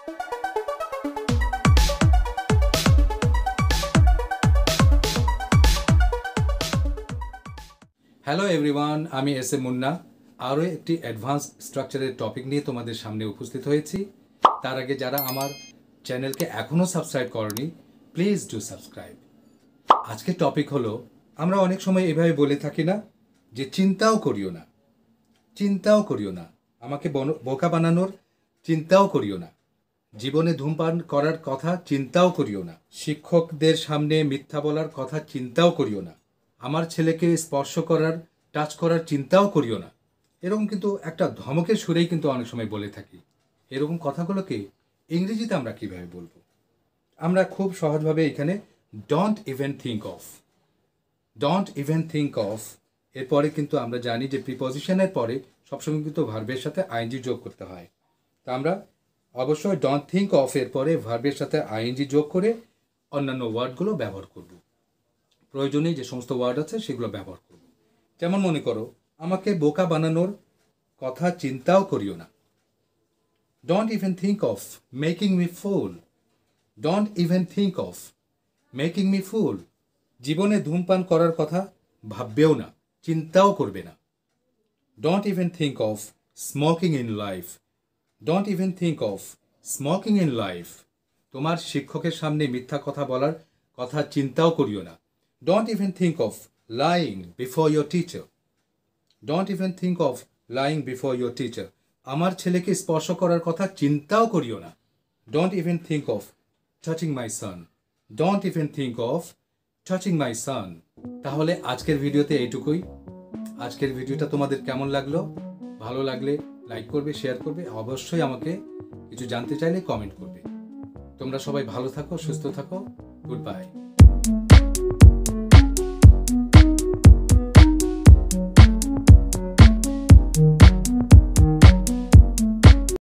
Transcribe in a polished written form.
Hello everyone, আমি S A Munna আরও একটি অ্যাডভান্স স্ট্রাকচারের টপিক নিয়ে তোমাদের সামনে উপস্থিত হয়েছি। তার আগে যারা আমার চ্যানেলকে এখনও সাবস্ক্রাইব করনি, প্লিজ ডু সাবস্ক্রাইব। আজকের টপিক হলো, আমরা অনেক সময় এভাবে বলে থাকি না যে চিন্তাও করিও না, চিন্তাও করিও না, আমাকে বোকা বানানোর চিন্তাও করিও না, জীবনে ধূমপান করার কথা চিন্তাও করিও না, শিক্ষকদের সামনে মিথ্যা বলার কথা চিন্তাও করিও না, আমার ছেলেকে স্পর্শ করার, টাচ করার চিন্তাও করিও না। এরকম কিন্তু একটা ধমকের সুরেই কিন্তু অনেক সময় বলে থাকি। এরকম কথাগুলোকে ইংরেজিতে আমরা কীভাবে বলবো? আমরা খুব সহজভাবে এখানে don't even think of, don't even think of এরপরে কিন্তু আমরা জানি যে প্রিপজিশনের পরে সবসময় কিন্তু ভার্বের সাথে আইএনজি যোগ করতে হয়। তা আমরা অবশ্যই ডোন্ট থিঙ্ক অফ এর পরে ভার্বের সাথে আইএনজি যোগ করে অন্যান্য ওয়ার্ডগুলো ব্যবহার করব। প্রয়োজনীয় যে সমস্ত ওয়ার্ড আছে সেগুলো ব্যবহার করব। যেমন মনে করো, আমাকে বোকা বানানোর কথা চিন্তাও করিও না। Don't even think of making me fool, don't even think of making me fool. জীবনে ধূমপান করার কথা ভাববেও না, চিন্তাও করবে না। Don't even think of smoking in life, don't even think of smoking in life. তোমার শিক্ষকের সামনে মিথ্যা কথা বলার কথা চিন্তাও করিও না। Don't even think of lying before your teacher. Don't even think of lying before your teacher. আমার ছেলেকে স্পর্শ করার কথা চিন্তাও করিও না। Don't even think of touching my son. Don't even think of touching my son. তাহলে আজকের ভিডিওতে এইটুকুই। আজকের ভিডিওটা তোমাদের কেমন লাগলো? ভালো লাগলে লাইক করবে, শেয়ার করবে, অবশ্যই আমাকে কিছু জানতে চাইলে কমেন্ট করবে। তোমরা সবাই ভালো থাকো, সুস্থ থাকো। Good by.